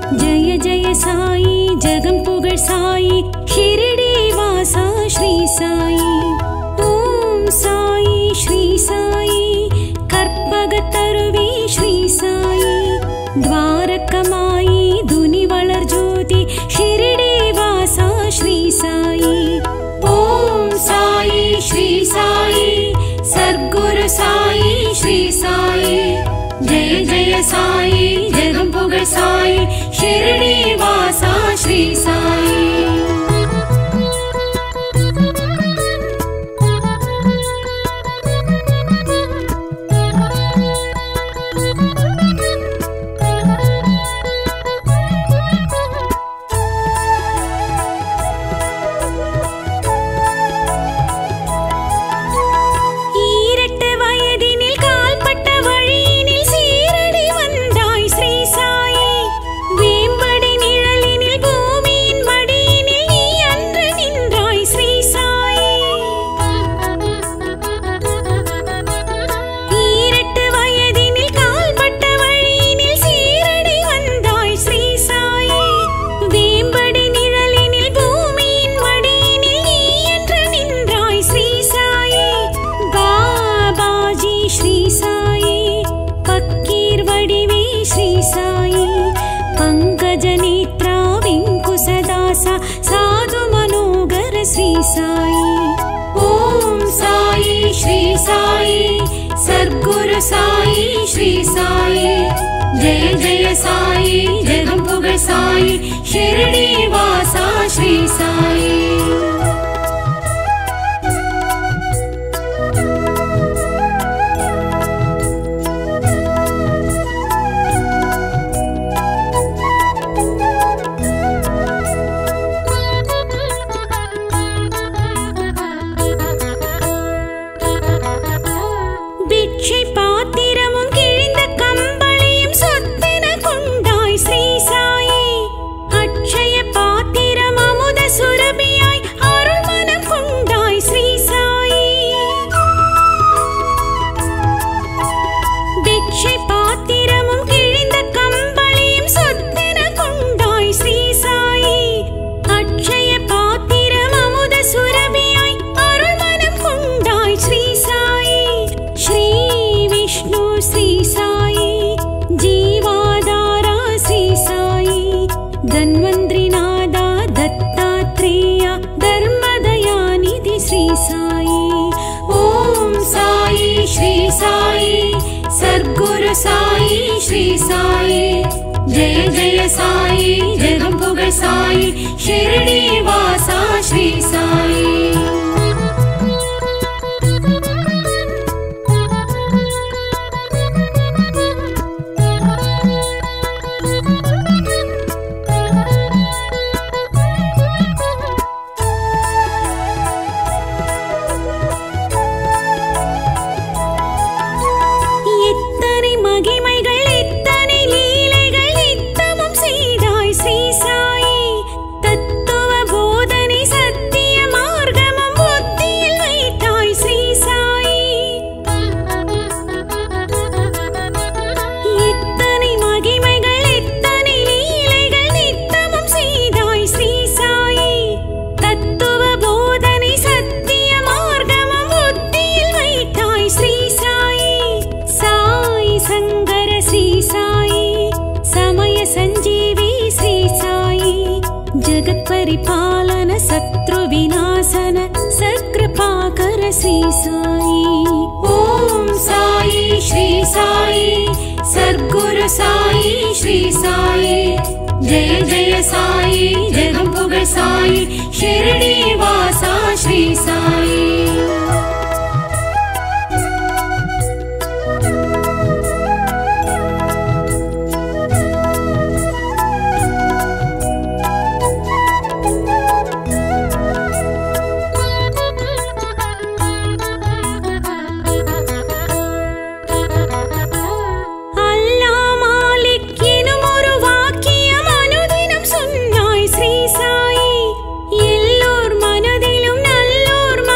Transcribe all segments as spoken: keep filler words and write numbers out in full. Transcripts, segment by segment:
जय जय साई जगं पुगळ साई शिरडी वासा श्री साई ओम साई श्री साई कर्पगतरुवी श्री साई द्वारकमाई दुनि वलर् ज्योति शिरडी वासा श्री साई ओम साई श्री साई सद्गुरु साई श्री साई जय जय साई जगं पुगळ साई शिरडी वासा श्री साई साधु मनोगर श्री साई ओम साई श्री साई सद्गुरु साई श्री साई जय जय साई जगं पुगळ साई शिरडी वासा श्री साई साई श्री साई जय जय साई जगं पुगळ साई शिरडी वासा श्री साई परिपालन शत्रु विनाशन सत्कृपाकर श्री साई ओम साई श्री साई सद्गुरु साई श्री साई जय जय साई जगं पुगळ साई शिरडी वासा श्री साई எல்லோர் மனதிலும் நல்லோர்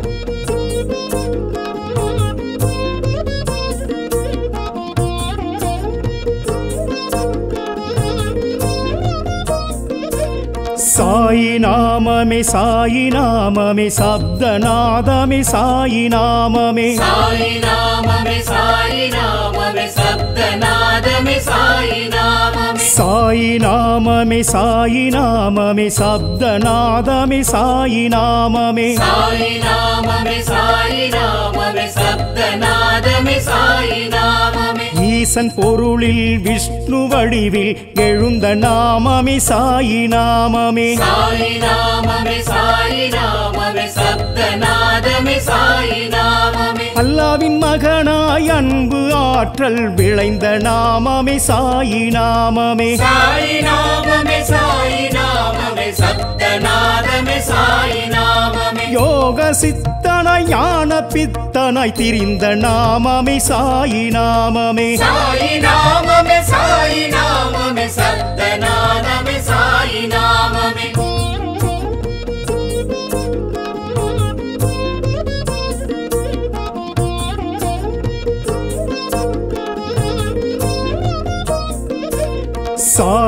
சாயி நாமமே சாயி நாமமே சப்தநாதமே சாயி நாமமே சாயி நாமமே சாயி நாமமே சப்தநாதமே சாயி நாமமே சாயி நாமமே சாயி நாமமே சப்தநாதமே சாயி நாமமே சாயி நாமமே சாயி நாமமே சப்தநாதமே சாயி நாமமே ஈசன் பொருளில் விஷ்ணு வடிவில் எழுந்த நாமமே சாயி நாமமே சாயி நாமமே சாயி நாமமே சப்தநாதமே சாயி நாமமே அல்லாவின் மகனாய் அன்பு ஆற்றல் விளைந்த நாமமே சாயி நாமமே சாயி நாமமே சாயி நாமமே சப்தநாதமே சாயி நாமமே யோக சித்தனாய் ஞான பித்தனாய் திரிந்த நாமமே சாயி நாமமே சாயி நாமமே சாயி நாமமே சப்தநாதமே சாயி நாமமே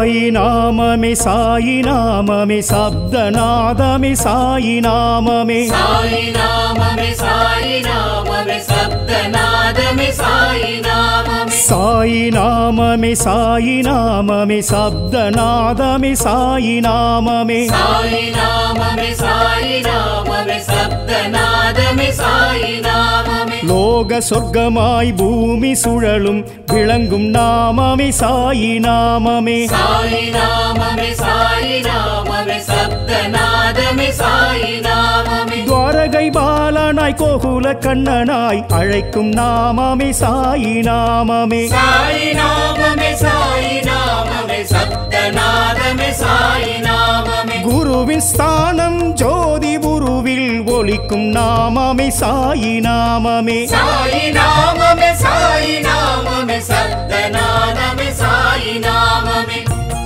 சாயி நாமமே சாயி நாமமே சப்தநாதமே சாயி நாமமே சாயி நாமமே சாயி நாமமே சப்தநாதமே சாயி நாமமே சாயி நாமமே சாயி நாமமே சப்தநாதமே சாயி நாமமே சாயி நாமமே சாயி நாமமே சப்தநாதமே சாயி நாமமே லோக சொர்க்கமாய் பூமி சுழலும் விளங்கும் நாமமே சாயி நாமமே சாயி நாமமே சாயி நாமமே சப்தநாதமே சாயி நாமமே துவாரகை பாலனாய் கோகுல கண்ணனாய் அழைக்கும் நாமமே சாயி நாமமே சாயி நாமமே சாயி நாமமே சப்தநாதமே சாயி நாமமே குருவின் ஸ்தானம் ஜோதி குருவில் ஒலிக்கும் நாமமே சாயி நாமமே சாயி நாமமே சாயி நாமமே சப்தநாதமே சாயி நாமமே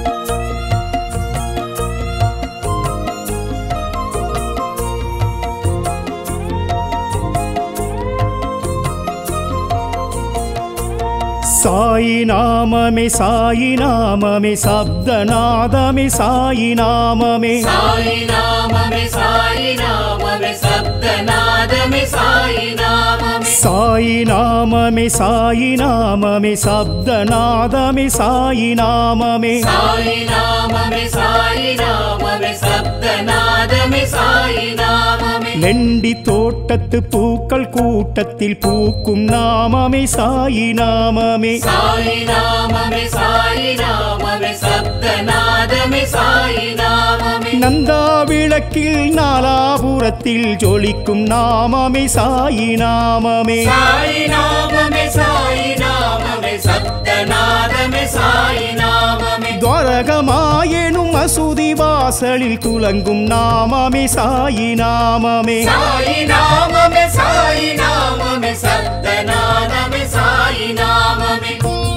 சாயி நாமமே சாயி நாமமே சப்தநாதமே சாயி நாமமே சாயி நாமமே சாயி நாமமே சப்தநாதமே சாயி நாமமே சாயி நாமமே சாயி நாமமே சப்தநாதமே சாயி நாமமே சாயி நாமமே சாயி நாமமே சப்தநாதமே சாயி நாமமே லெண்டி தோட்டத்து பூக்கள் கூட்டத்தில் பூக்கும் நாமமே சாயி நாமமே சாயி நாமமே சாயி நாமமே சப்தநாதமே சாயி நாமமே நந்தா விளக்கில் நாலாபுரத்தில் ஜொலிக்கும் நாமமே சாயி நாமமே சாயி நாமமே சாயி நாமமே சப்தநாதமே சாயி நாமமே துவாரகமாயெனும் மசூதி வாசலில் துலங்கும் நாமமே சாயி நாமமே சாயி நாமமே சாயி நாமமே சப்தநாதமே சாயி நாமமே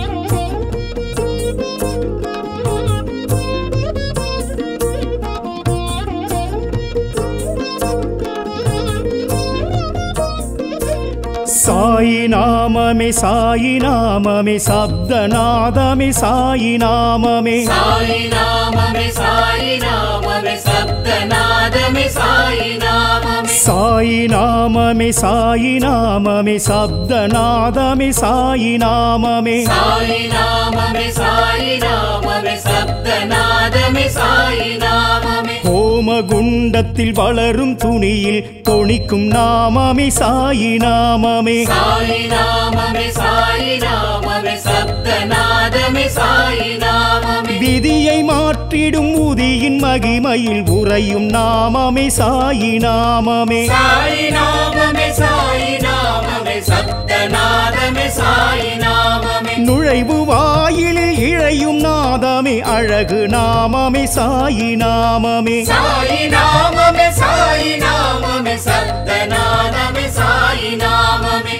சாயி நாமமே சாயி நாமமே சப்தநாதமே சாயி நாமமே சாயி நாமமே சாயி நாமமே சப்தநாதமே சாயி நாமமே சாயி நாமமே சாயி நாமமே சப்தநாதமே சாயி நாமமே சாயி நாமமே சாயி நாமமே சப்தநாதமே சாயி நாமமே ஹோமகுண்டத்தில் வளரும் துணியில் தொனிக்கும் நாமமே சாயி நாமமே சாயி நாமமே சாயி நாமமே சப்தநாதமே சாயி நாமமே விதியை மாற்றிடும் உதியின் மகிமையில் உறையும் நாமமே சாயி நாமமே சாயி நாமமே சாயி நாமமே சப்தநாதமே சாயி நாமமே நுழைவு வாயிலில் இழையும் நாதமே அழகு நாமமே சாயி நாமமே சாயி நாமமே சாயி நாமமே சப்தநாதமே சாயி நாமமே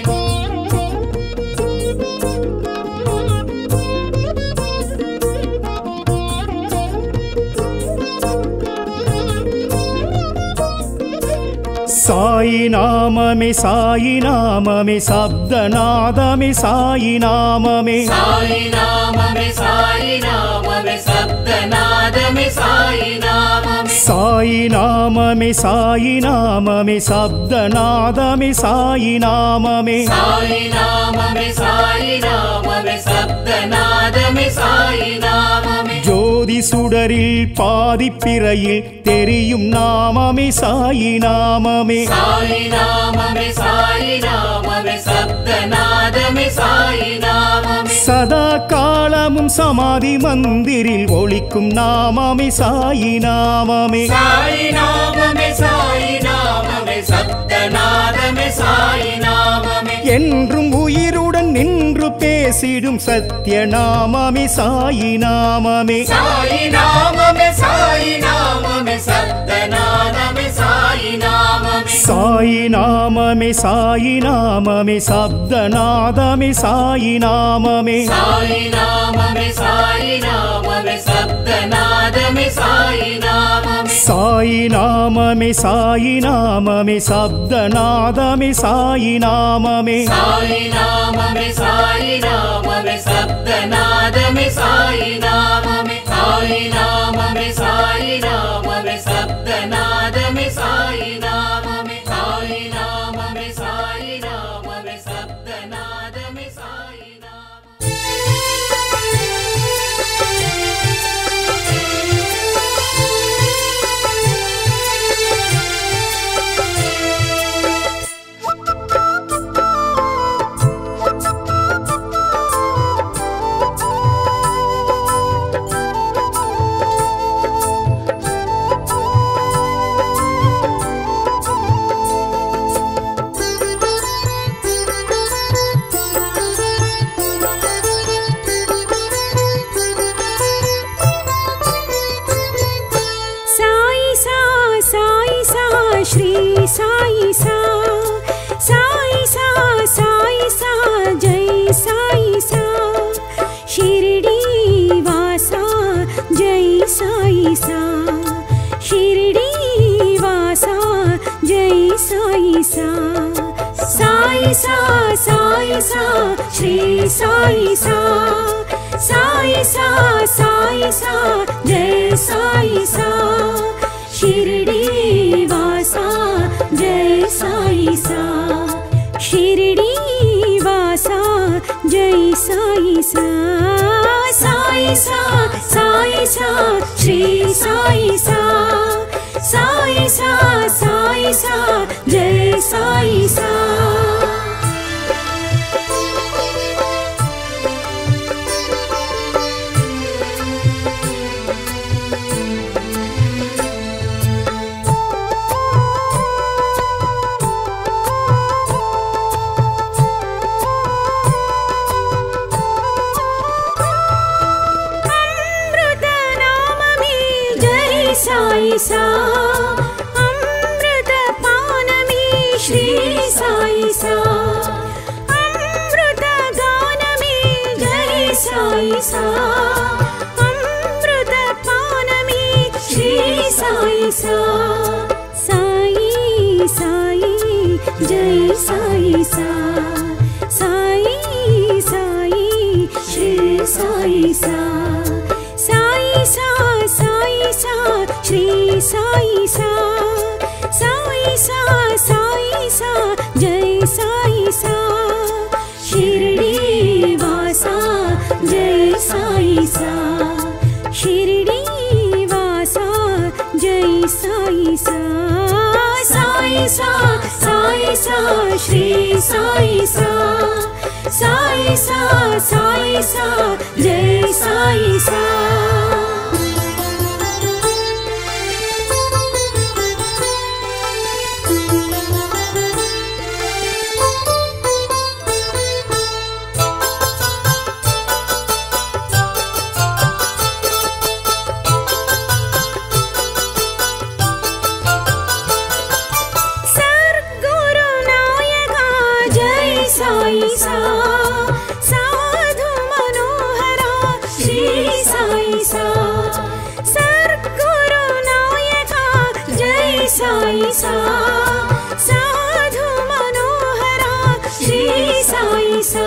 சாயி நாமமே சாயி நாமமே சப்தநாதமே சாயி நாமமே சாயி நாமமே சாயி நாமமே சப்தநாதமே சாயி நாமமே சாயி நாமமே சாயி நாமமே சப்தநாதமே சாயி நாமமே சாயி நாமமே சாயி நாமமே சப்தநாதமே சாயி நாமமே ஜோதி சுடரில் பாதிப்பிறையில் தெரியும் நாமமே சாயி நாமமே சாயி நாமமே சாயி நாமமே சப்தநாதமே சாயி நாமமே சதா காலமும் சமாதி மந்திரில் ஒலிக்கும் நாமமே சாயி நாமமே சாயி நாமமே சாயி நாமமே சப்தநாதமே சாயி நாமமே என்றும் உயிருடன் நின்று பேசிடும் சத்திய நாமமே சாயி நாமமே சாயி நாமமே சாயி நாமமே சப்தநாதமே சாயி நாமமே சாயி நாமமே சாயி நாமமே சப்தநாதமே சாயி நாமமே சாயி நாமமே சாயி நாமமே சப்தநாதமே சாயி நாமமே சாயி நாமமே சாயி நாமமே சப்தநாதமே சாயி நாமமே சாயி நாமமே சாயி நாமமே சப்தநாதமே சாயி நாமமே साई नाम में साई नाम में शब्दनाद में साई नाम में साई नाम में साई नाम में शब्दनाद में साई नाम। श्री साई सा साई सा साई सा जय साई सा शिरडी वासा जय साई सा शिरडी वासा जय साई सा साई सा साई सा श्री साई सा साई सा साई सा जय साई सा शिरडी वासा जय साई सा शिरडी वासा जय साई सा साई सा साई सा श्री साई सा साई सा साई सा जय साई सा। साई सा अमृत पान में श्री साई सा अमृत गान में जय साई सा अमृत पान में श्री साई सा साई साई जय साई सा साई साई श्री साई सा साई सा साई सा श्री साई सा साई सा साई सा जय साई सा शिरडी वासा जय साई सा शिरडी वासा जय साई सा साई सा साई सा श्री साई सा साई सा साई सा जय साई सा। साई सा साधु मनोहरा श्री साई सा सद्गुरु नायका जय साई सा साधु मनोहरा श्री साई सा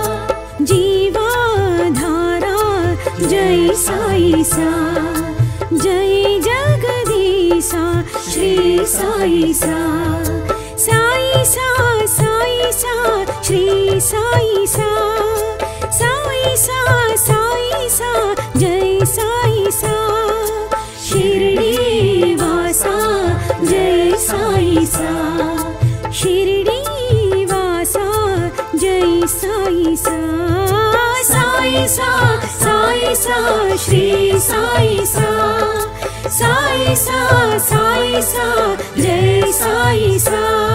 जीवाधारा जय साई सा जय जगदीशा श्री साई सा साई सा साई सा श्री साई सा साई सा साई सा जय साई सा शिरडी वासा जय साई सा शिरडी वासा जय साई सा साई सा साई सा श्री साई सा साई सा साई सा जय साई सा।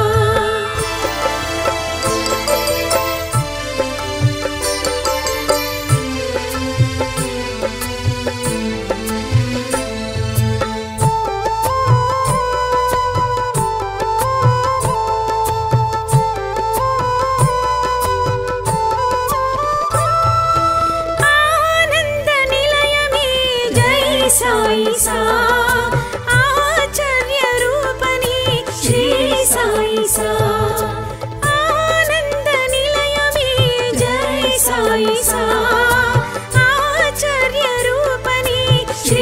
साई सा आचार्य रूपनी श्री साई सा आनंद निलय में जय साई सा आचार्य रूपनी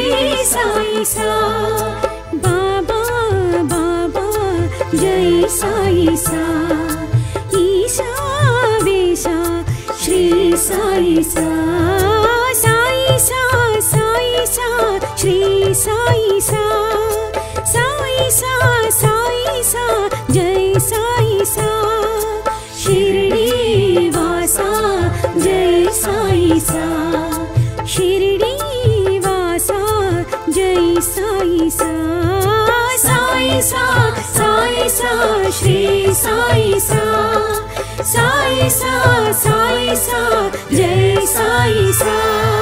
जय साई सा ईशा वेशा श्री साई सा साई सा साई सा श्री साई सा साई सा साई सा जय साई सा शिरडी वासा जय साई सा शिरडी वासा जय साई सा साई सा साई सा श्री साई सा साई सा साई सा जय साई सा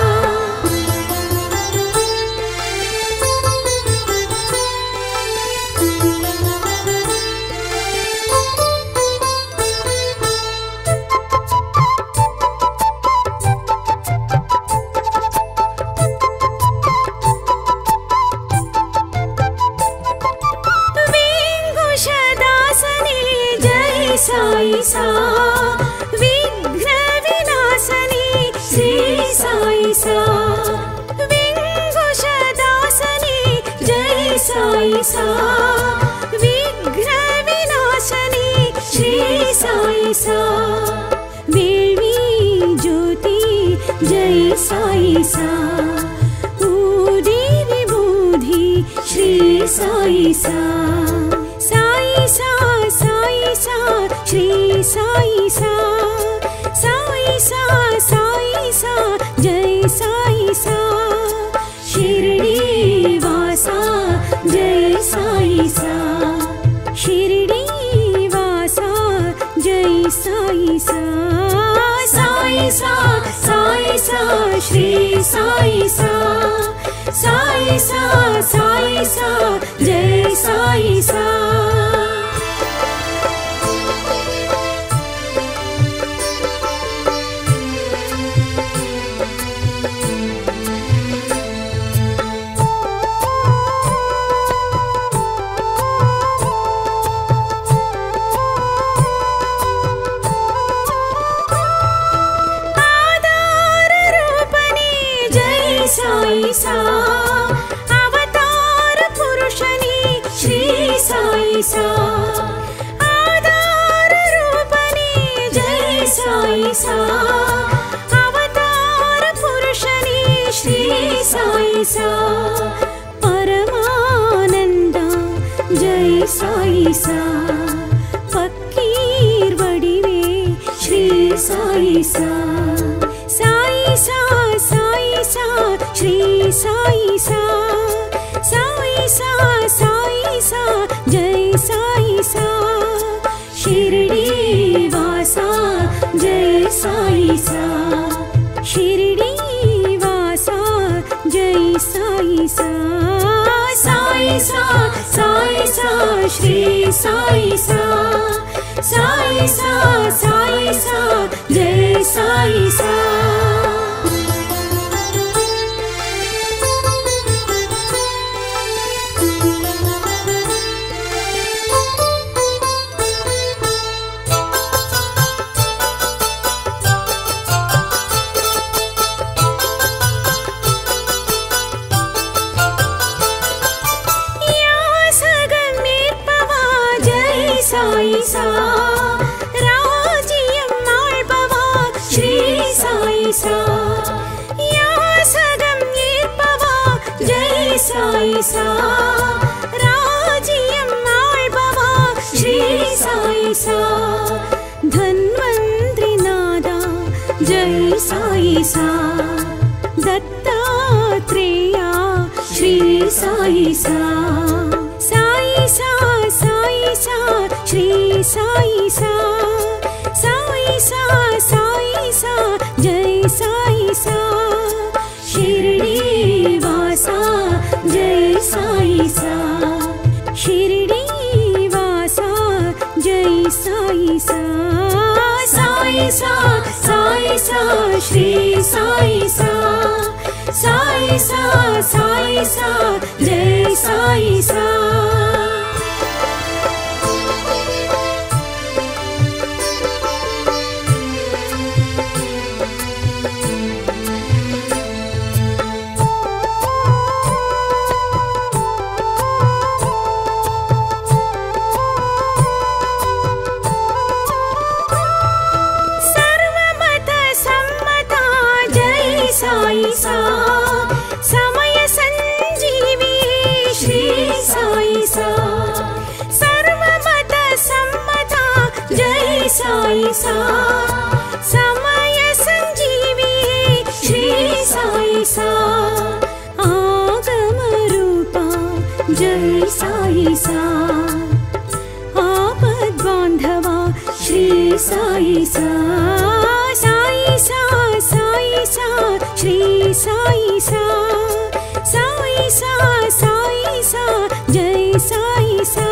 साई सा विघ्न विनाशनी श्री साई सा विघ्नदासनी जय साई सा विघ्न विनाशनी श्री साई सा वेवी ज्योति जय साई सा ऊदी विभूति श्री साई सा साई सा साई सा श्री साई सा साई सा साई सा जय साई सा शिरडी वासा जय साई सा शिरडी वासा जय साई सा साई सा साई सा श्री साई सा साई सा साई सा जय साई सा साई सा अवतार पुरुषनी श्री साई सा आधार रूपनी जय साई सा अवतार पुरुषनी श्री साई सा परमानंद जय साई सा फकीर वडिवे श्री साई सा साई सा साई सा श्री साई सा साई सा साई सा जय साई सा शिरडी वासा जय साई सा शिरडी वासा जय साई सा साई सा साई सा श्री साई सा साई सा साई सा जय साई सा साई सा राजियम आळ्बवा श्री साई सा या सगम येर्पवा जय साई सा राजियम आळ्बवा श्री साई सा धन्वंतरि नादा जय साई सा दत्तात्रेया श्री साई सा साई सा साई सा श्री साई सा साई सा साई सा जय साई सा शिरडी वासा जय साई सा शिरडी वासा जय साई सा साई सा साई सा श्री साई सा साई सा साई सा जय साई सा सा समय संजीवी श्री साई सा आगम रूपा जय साई सा आपद बांधवा श्री साई सा साई सा साई सा श्री साई सा साई सा साई सा जय साई सा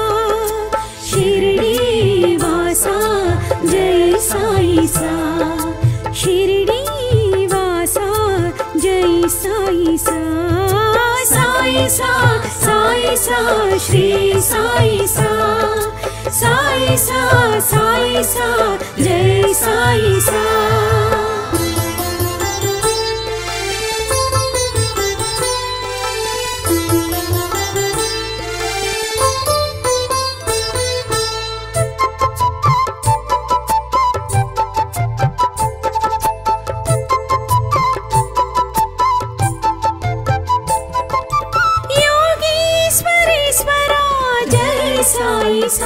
शिरडी वासा जय साई सा शिरडी वासा जय साई सा साई सा साई सा श्री साई सा साई सा साई सा जय साई सा साई सा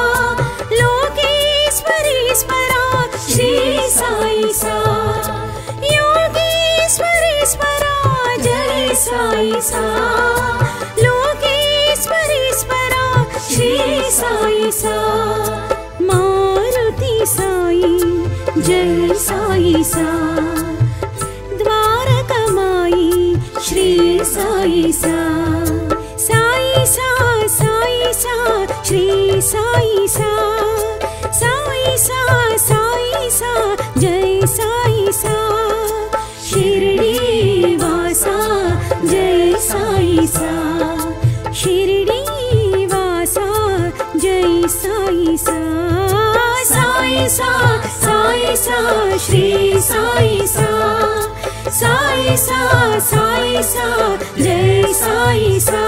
लोकेश्वरीश्वरा श्री साई सा योगेश्वरीश्वरा जय साई सा लोकेश्वरीश्वरा श्री साई सा मारुति साई जय साई सा द्वारकमाई श्री साई सा साई सा साई सा श्री साई सा साई सा साई सा जय साई सा शिरडी वासा जय साई सा शिरडी वासा जय साई सा साई सा साई सा श्री साई सा साई सा साई सा जय साई सा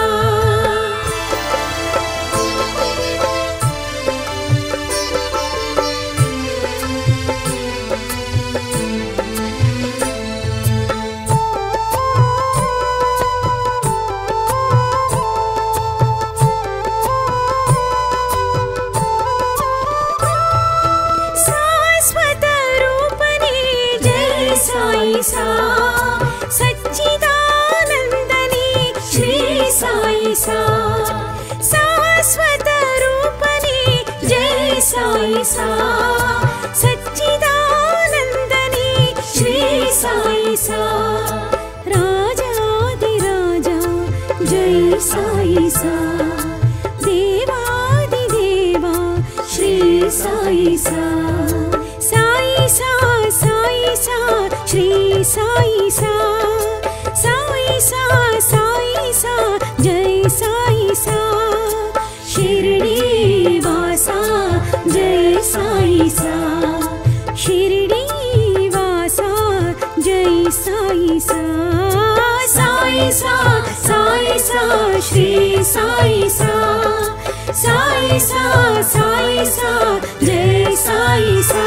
सा सच्चिदानंदनी श्री साई सा शाश्वत रूपनी जय साई सा सच्चिदानंदनी श्री साई सा राजाधिराजा जय साई सा देवादिदेवा श्री साई सा साई सा साई सा श्री साई सा साई सा साई सा जय साई सा शिरडी वासा जय साई सा शिरडी वासा जय साई सा साई सा साई सा श्री साई सा साई सा साई सा जय साई सा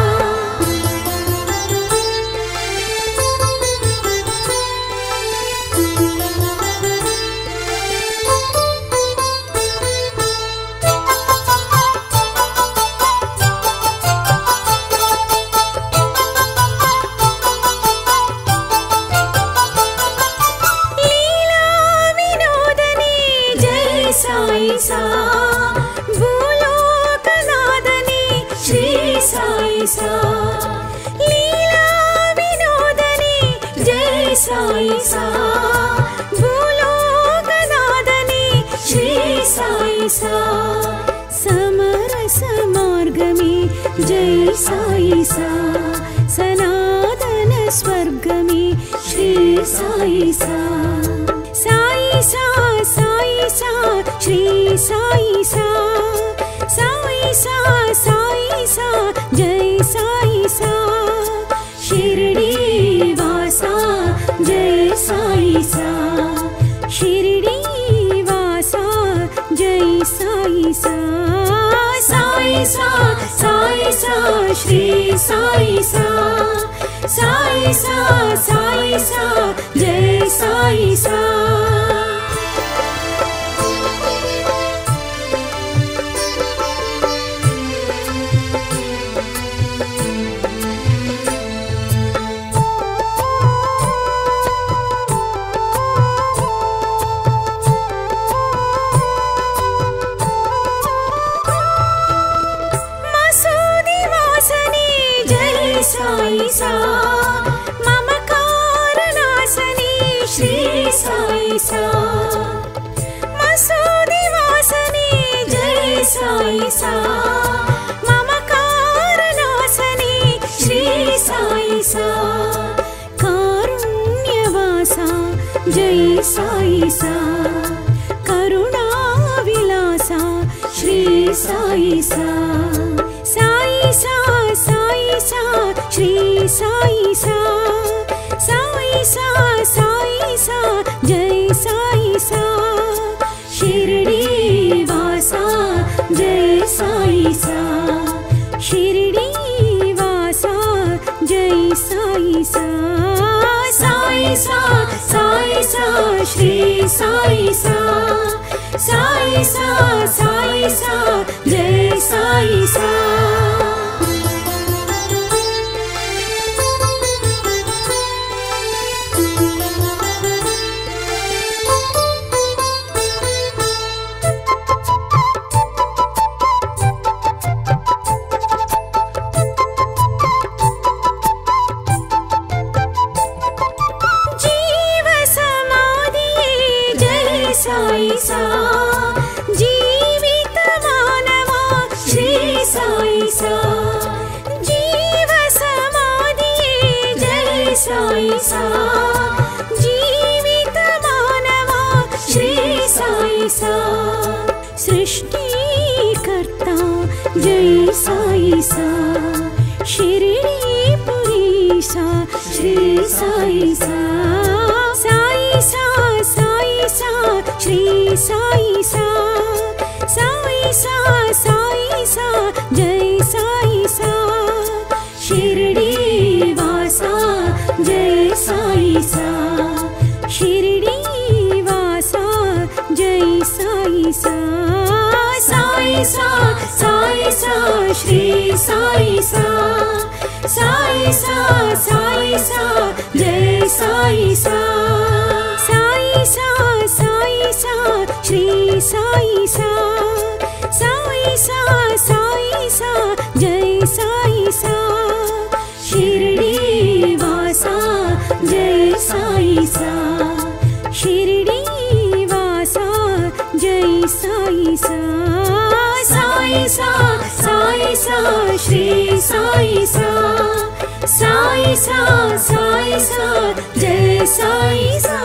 साई सा भूलोकनादनी श्री साई सा लीला विनोदनी जय साई सा भूलोकनादनी श्री साई सा समरस मार्ग में जय साई सा सनातन स्वर्ग में श्री साई सा साई सा साई सा श्री साई सा साई सा साई सा जय साई सा शिरडी वासा जय साई सा शिरडी वासा जय साई सा साई सा साई सा श्री साई सा साई सा साई सा जय साई सा सा मसूदि वासने जय साई सा ममकार नासने श्री साई सा कारुण्यवासा जय साई सा करुणा विलासा श्री साई सा साई सा साई सा श्री साई सा साई सा साई सा जय साई सा शिरडी वासा जय साई सा शिरडी वासा जय साई सा साई सा साई सा श्री साई सा साई सा साई सा जय साई सा साई सा जीवित मानवा श्री साई सा जीव समाधिये जय साई सा जीवित मानवा श्री साई सा सृष्टि कर्ता जय साई सा शिरडी पुरीसा श्री साई सा साई सा साई सा श्री साई सा साई सा साई सा जय साई सा शिरडी वासा जय साई सा शिरडी वासा जय साई सा साई सा साई सा श्री साई सा साई सा साई सा जय साई सा साई सा साई सा श्री साई सा साई सा साई सा जय साई सा शिरडी वासा जय साई सा शिरडी वासा जय साई सा साई सा साई सा श्री साई सा साई सा साई सा जय साई सा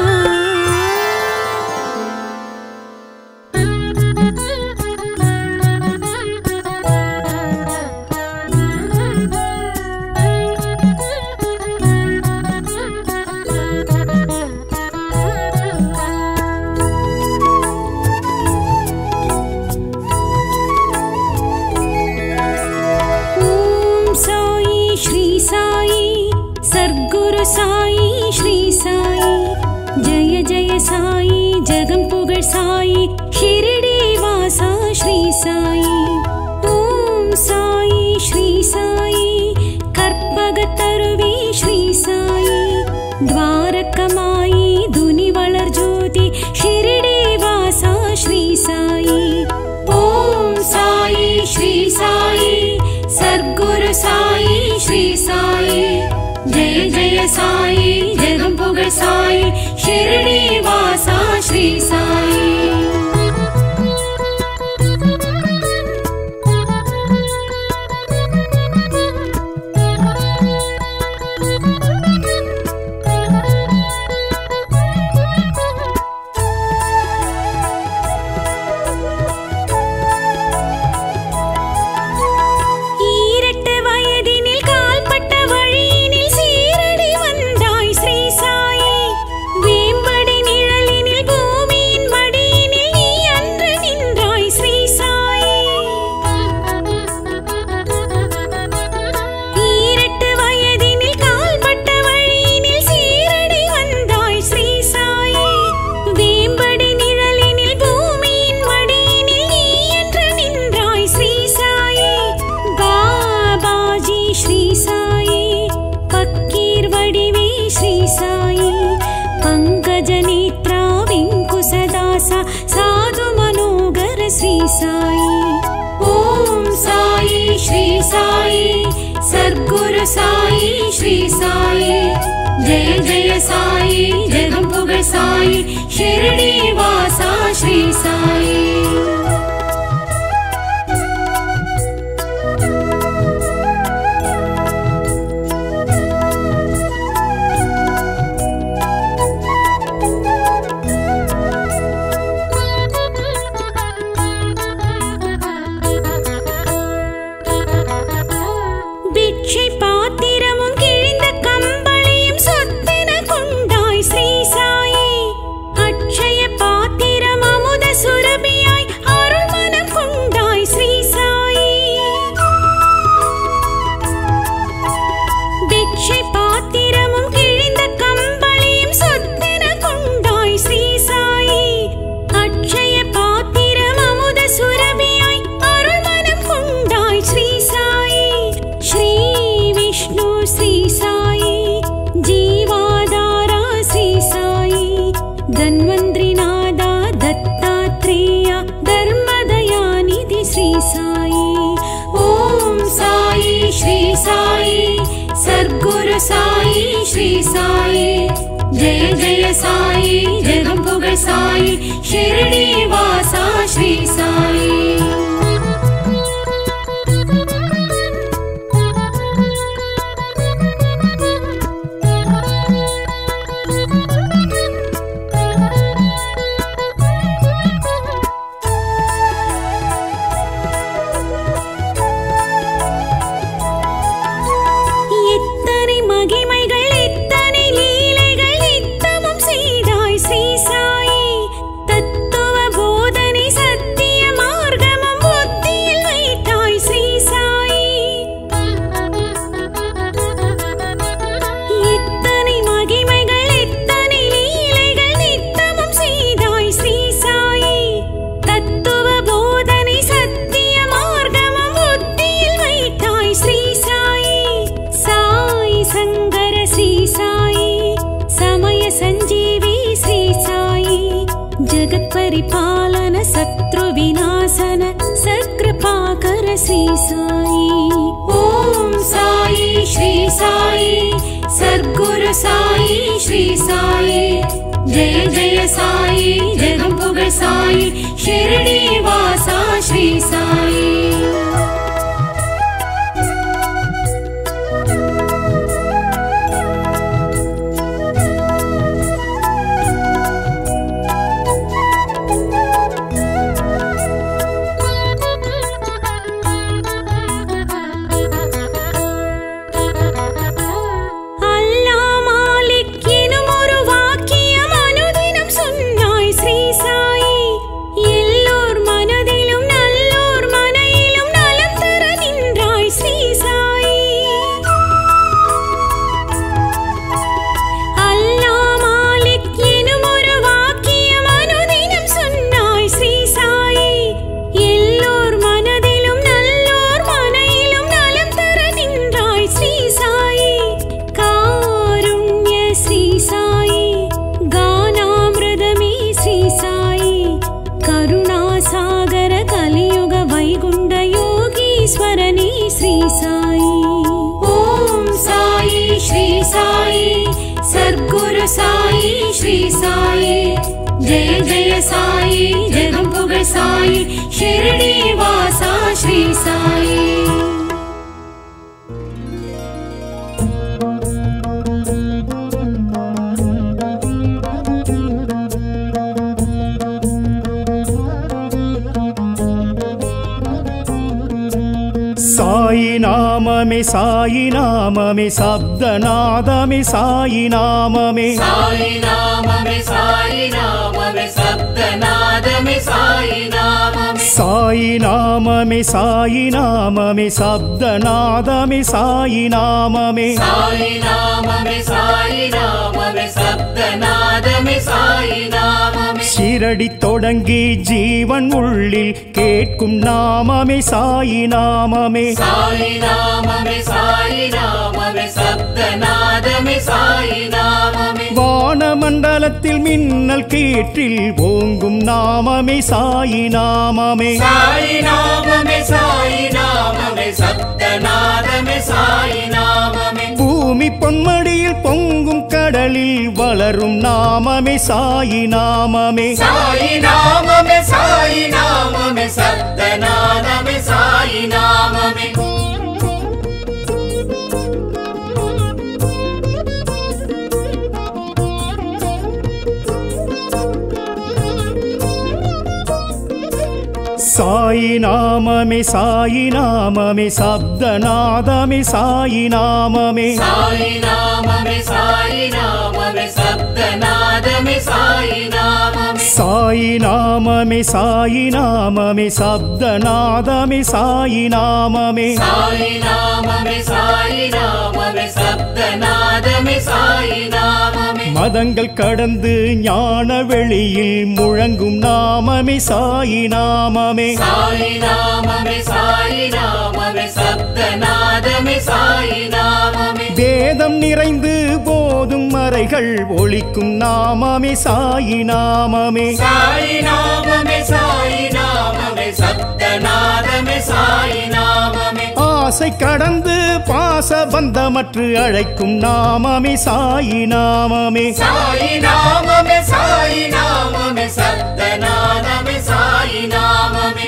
सद्गुरु साई श्री साई जय जय साई जगम पुगड़ साई शिरडी वासा श्री साई ओम साई श्री साई कर्पगतरुवी श्री साई द्वारकमाई दुनि वलर ज्योति शिरडी वासा श्री साई ओम साई श्री साई सद्गुरु साई श्री साई जय जय साई जगम पुगड़ साई शिरडी वासा श्री साई साधु मनोगर श्री साई ओम साई श्री साई सद्गुरु साई श्री साई जय जय साई जगम पुगळ साई शिरडी वासा श्री साई साई श्री साई जय जय साई जगम पुगळ साई शिरडी वासा श्री साई परिपालन शत्रु विनाशन सत्कृपाकर श्री साई ओम साई श्री साई सद्गुरु साई श्री साई जय जय साई जगम पुगळ साई शिरडी वासा श्री साई साई श्री साई जय जय साई जगम पुगळ साई शिरडी वासा श्री साई साई नाम में साई नाम में शब्दनाद में साई नाम में साई नाम में साई नाम में शब्दनाद में साई नाम में साई नाम में साई नाम में शब्दनाद में साई नाम में साई नाम में साई नाम में शब्दनाद में साई नाम में शिरडी தொடங்கி ஜீவன் உள்ளில் கேட்கும் நாமமே சாயி நாமமே साई नाम में साई नाम में शब्दनाद में साई नाम में வான மண்டலத்தில் மின்னல் கீற்றில் ஓங்கும் நாமமே சாயி நாமமே साई नाम में साई नाम में शब्दनाद में साई नाम में பூமி பொன்மடியில் பொங்கும் கடலில் வளரும் நாமமே சாயி நாமமே சாயி நாமமே சாயி நாமமே சப்தநாதமே சாயி நாமமே சாயி நாமமே சாயி நாமமே சப்தநாதமே சாயி நாமமே சாயி நாமமே சாயி நாமமே சப்தநாதமே சாயி நாமமே சாயி நாமமே சாயி நாமமே சப்தநாதமே சாயி நாமமே சாயி நாமமே சாயி நாமமே சப்தநாதமே சாயி நாமமே மதங்கள் கடந்து ஞான வெளியில் முழங்கும் நாமமே சாயி நாமமே சாயி நாமமே சாயி நாமமே சப்தநாதமே சாயி நாமமே வேதம் நிறைந்து போதும் மறைகள் ஒழிக்கும் நாமமே சாயி நாமமே சாயி நாமமே சாயி நாமமே சப்தநாதமே சாயி நாமமே ஆசை கடந்து பாச பந்தமற்று அழைக்கும் நாமமே சாயி நாமமே சாயி நாமமே சாயி நாமமே சப்தநாதமே சாயி நாமமே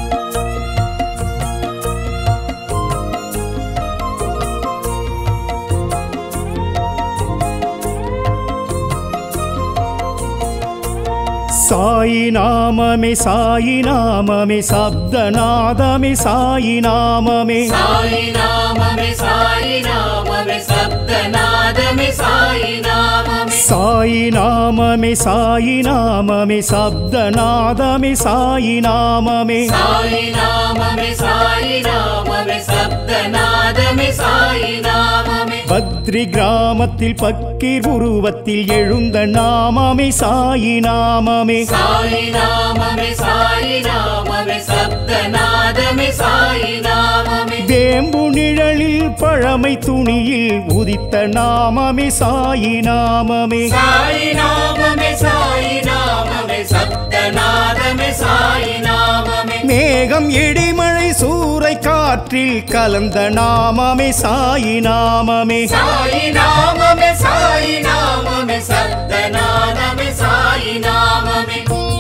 சாயி நாமமே சாயி நாமமே சப்தநாதமே சாயி நாமமே சாயி நாமமே சாயி நாமமே சப்தநாதமே சாயி நாமமே சாயி நாமமே சாயி நாமமே சப்தநாதமே சாயி நாமமே சாயி நாமமே சாயி நாமமே சப்தநாதமே சாயி நாமமே பத்ரி கிராமத்தில் பக்கீர் உருவத்தில் எழுந்த நாமமே சாயி நாமமே சாயி நாமமே சாயி நாமமே சப்தநாதமே சாயி நாமமே வேம்பு நிழலில் பழமை துணியில் உதித்த நாமமே சாயி நாமமே சாயி நாமமே சாயி நாமமே சப்தநாதமே சாயி நாமமே மேகம் இடிமழை சூறை காற்றில் கலந்த நாமமே சாயி நாமமே சாயி நாமமே சாயி நாமமே சப்தநாதமே சாயி நாமமே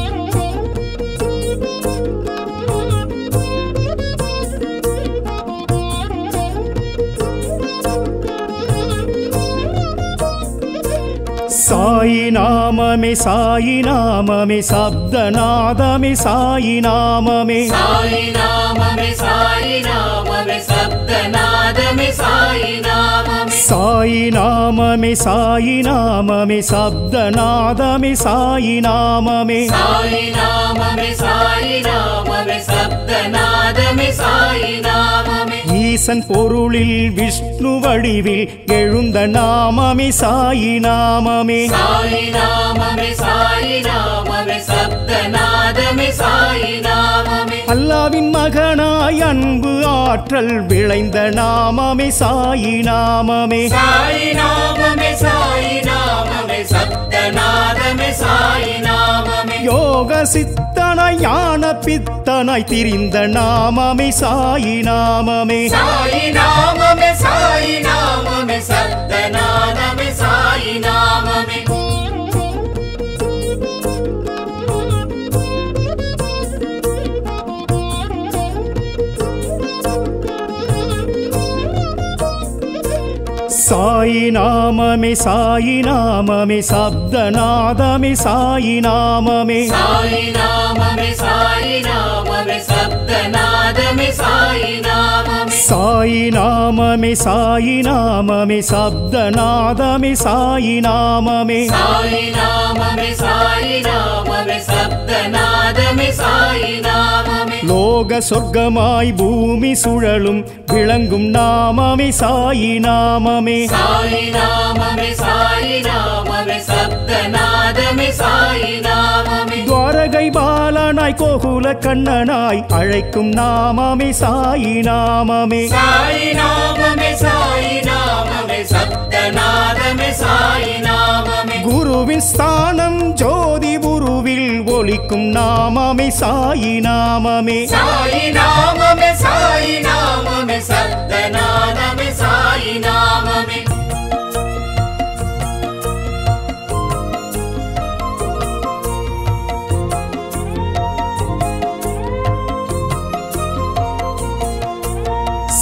சாயி நாமமே சாயி நாமமே சப்தநாதமே சாயி நாமமே சாயி நாமமே சாயி நாமமே சப்தநாதமே சாயி நாமமே சாயி நாமமே சாயி நாமமே சப்தநாதமே சாயி நாமமே சாயி நாமமே சாயி நாமமே சப்தநாதமே சாயி நாமமே ஈசன் பொருளில் விஷ்ணு வடிவில் எழுந்த நாமமே சாயி நாமமே சாயி நாமமே சாயி நாமமே சப்தநாதமே சாயி நாமமே அல்லாவின் மகனாய் அன்பு ஆற்றல் விளைந்த நாமமே சாயி நாமமே சாயி நாமமே சாயி நாமமே சப்தநாதமே சாயி நாமமே யோக சித்தனாய் ஞான பித்தனாய் திரிந்த நாமமே சாயி நாமமே சாயி நாமமே சாயி நாமமே சப்தநாதமே சாயி நாமமே சாயி நாமமே சாயி நாமமே சப்தநாதமே சாயி நாமமே சாயி நாமமே சாயி நாமமே சப்தநாதமே சாயி நாமமே சாயி நாமமே சாயி நாமமே சப்தநாதமே சாயி நாமமே சாயி நாமமே சாயி நாமமே சப்தநாதமே சாயி நாமமே லோக சொர்க்கமாய் பூமி சுழலும் விளங்கும் நாமமே சாயி நாமமே சாயி நாமமே சாயி நாமமே சப்தநாதமே சாயி நாமமே துவாரகை பாலனாய் கோகுல கண்ணனாய் அழைக்கும் நாமமே சாயி நாமமே சாயி நாமமே சாயி நாமமே சப்தநாதமே சாயி நாமமே குருவின் ஸ்தானம் ஜோதி குருவில் ஒலிக்கும் நாமமே சாயி நாமமே சாயி நாமமே சாயி நாமமே சப்தநாதமே சாயி நாமமே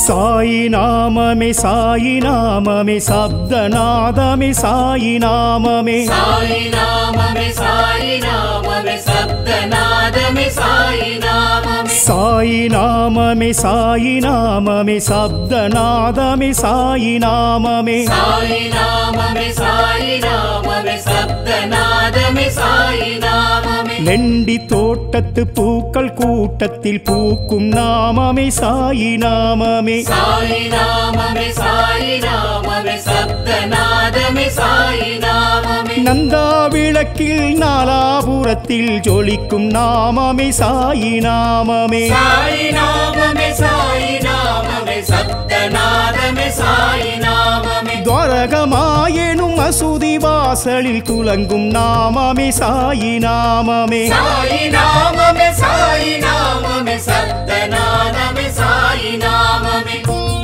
சாயி நாமமே சாயி நாமமே சப்தநாதமே சாயி நாமமே சாயி நாமமே சாயி நாமமே சப்தநாதமே சாயி நாமமே சாயி நாமமே சாயி நாமமே சப்தநாதமே சாயி நாமமே சாயி நாமமே சாயி நாமமே சப்தநாதமே சாயி நாமமே லெண்டி தோட்டத்து பூக்கள் கூட்டத்தில் பூக்கும் நாமமே சாயி நாமமே சாயி நாமமே சாயி நாமமே சப்தநாதமே சாயி நாமமே நந்தா விளக்கில் நாலாபுரத்தில் ஜொலிக்கும் நாமமே சாயி நாமமே சாயி நாமமே சாயி நாமமே சப்தநாதமே சாயி நாமமே துவாரகமாயெனும் மசூதி வாசலில் துலங்கும் நாமமே சாயி நாமமே சாயி நாமமே சாயி நாமமே சப்தநாதமே சாயி நாமமே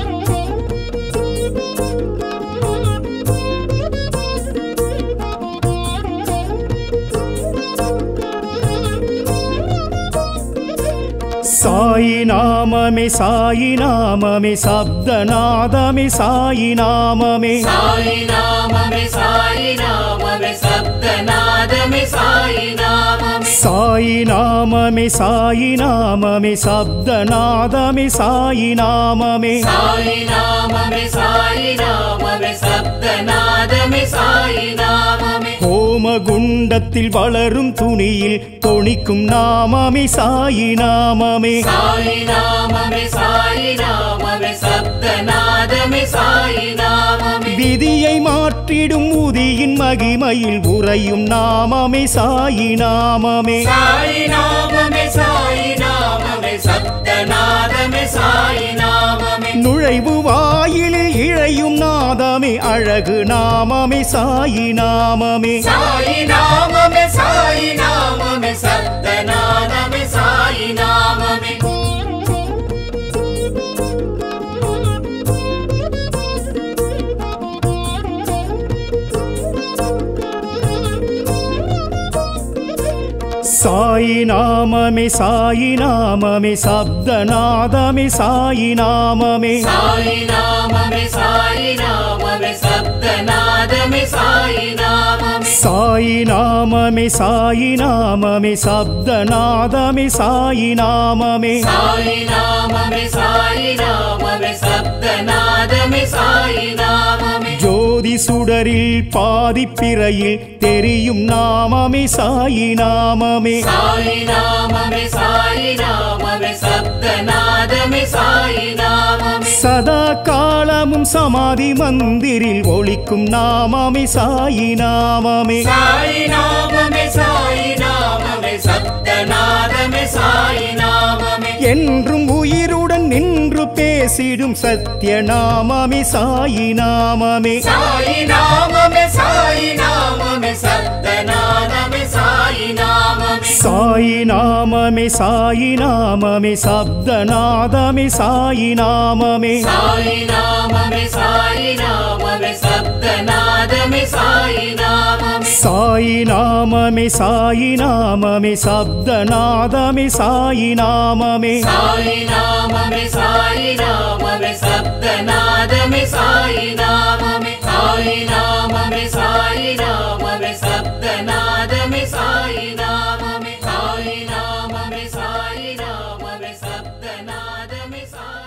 சாயி நாமமே சாயி நாமமே சப்தநாதமே சாயி நாமமே சாயி நாமமே சாயி நாமமே சப்தநாதமே சாயி நாமமே சாயி நாமமே சாயி நாமமே சப்தநாதமே சாயி நாமமே சாயி நாமமே சாயி நாமமே சப்தநாதமே சாயி நாமமே ஹோமகுண்டத்தில் வளரும் துணியில் தொனிக்கும் நாமமே சாயி நாமமே சாயி நாமமே சாயி நாமமே சப்தநாதமே சாயி நாமமே விதியை மாற்றிடும் உதியின் மகிமையில் உறையும் நாமமே சாயி நாமமே சாயி நாமமே சாயி நாமமே சப்தநாதமே சாயி நாமமே நுழைவு வாயிலில் இழையும் நாதமே அழகு நாமமே சாயி நாமமே சாயி நாமமே சாயி நாமமே சப்தநாதமே சாயி நாமமே சாயி நாமமே சாயி நாமமே சப்தநாதமே சாயி நாமமே சாயி நாமமே சாயி நாமமே சப்தநாதமே சாயி நாமமே சாயி நாமமே சாயி நாமமே சப்தநாதமே சாயி நாமமே சாயி நாமமே சாயி நாமமே சப்தநாதமே சாயி நாமமே ஜோதி சுடரில் பாதிப்பிறையில் தெரியும் நாமமே சாயி நாமமே சாயி நாமமே சாயி நாமமே சப்தநாதமே சாயி நாமமே சதா காலமும் சமாதி மந்திரில் ஒலிக்கும் நாமமே சாயி நாமமே சாயி நாமமே சாயி நாமமே சப்தநாதமே சாயி நாமமே என்றும் உயிருடன் நின்று பேசிடும் சத்திய நாமமே சாயி நாமமே சாயி நாமமே சாயி நாமமே சப்தநாதமே சாயி நாமமே சாயி நாமமே சாயி நாமமே சப்தநாதமே சாயி நாமமே சாயி நாமமே சாயி நாமமே சப்தநாதமே சாயி நாமமே சாயி நாமமே சாயி நாமமே சப்தநாதமே சாயி நாமமே சாயி நாமமே சாயி நாமமே சப்தநாதமே சாயி நாமமே சாயி நாமமே சாயி நாமமே சப்தநாதமே சாயி நாமமே சாயி நாமமே சாயி நாமமே சப்தநாதமே சாயி